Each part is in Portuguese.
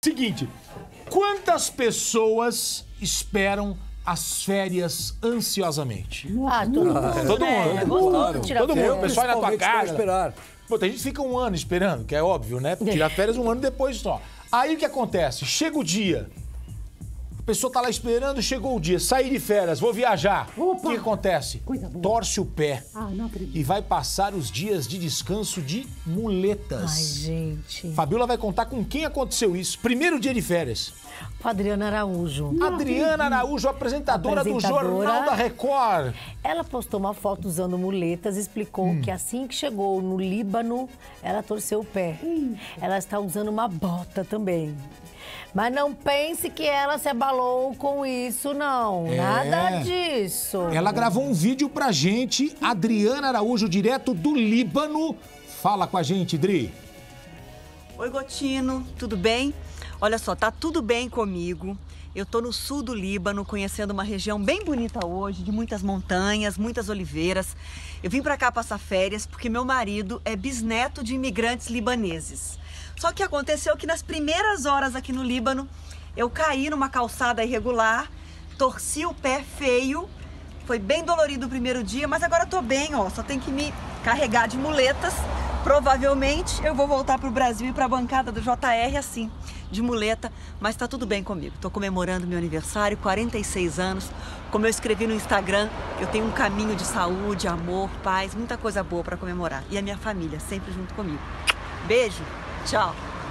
Seguinte, quantas pessoas esperam as férias ansiosamente? Todo mundo. Todo mundo. É gostoso tirar Todo mundo. férias. O pessoal vai na tua Principalmente pra casa. esperar. Pô, tem gente que fica um ano esperando, que é óbvio, né? Tirar férias um ano depois só. Aí o que acontece? Chega o dia. A pessoa tá lá esperando, chegou o dia. Saí de férias, vou viajar. Opa! O que acontece? Coisa boa. Torce o pé. Ah, não acredito. E vai passar os dias de descanso de muletas. Ai, gente. Fabiola vai contar com quem aconteceu isso. Primeiro dia de férias. Com a Adriana Araújo. Adriana Araújo, apresentadora do Jornal da Record. Ela postou uma foto usando muletas e explicou que assim que chegou no Líbano, ela torceu o pé. Ela está usando uma bota também. Mas não pense que ela se abalou com isso, não. Nada disso. Ela gravou um vídeo pra gente. Adriana Araújo, direto do Líbano. Fala com a gente, Dri. Oi, Gotino, tudo bem? Olha só, tá tudo bem comigo. Eu tô no sul do Líbano, conhecendo uma região bem bonita hoje, de muitas montanhas, muitas oliveiras. Eu vim pra cá passar férias porque meu marido é bisneto de imigrantes libaneses. Só que aconteceu que nas primeiras horas aqui no Líbano, eu caí numa calçada irregular, torci o pé feio. Foi bem dolorido o primeiro dia, mas agora eu tô bem, ó. Só tem que me carregar de muletas. Provavelmente eu vou voltar pro Brasil e pra bancada do JR assim, de muleta, mas tá tudo bem comigo. Tô comemorando meu aniversário, 46 anos. Como eu escrevi no Instagram, eu tenho um caminho de saúde, amor, paz, muita coisa boa pra comemorar. E a minha família sempre junto comigo. Beijo, tchau.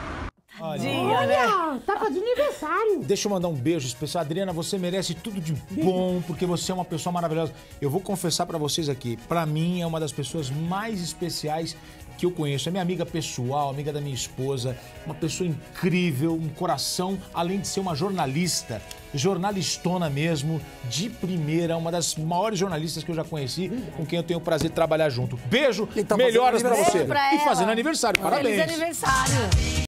Olha, tá fazendo aniversário. Deixa eu mandar um beijo especial. Adriana, você merece tudo de bom, porque você é uma pessoa maravilhosa. Eu vou confessar pra vocês aqui, pra mim é uma das pessoas mais especiais que eu conheço. É minha amiga pessoal, amiga da minha esposa, uma pessoa incrível, um coração, além de ser uma jornalista, jornalistona mesmo, de primeira, uma das maiores jornalistas que eu já conheci, com quem eu tenho o prazer de trabalhar junto. Beijo, E tá melhoras pra fazendo você. Beijo pra E fazendo ela. aniversário, Feliz parabéns. aniversário.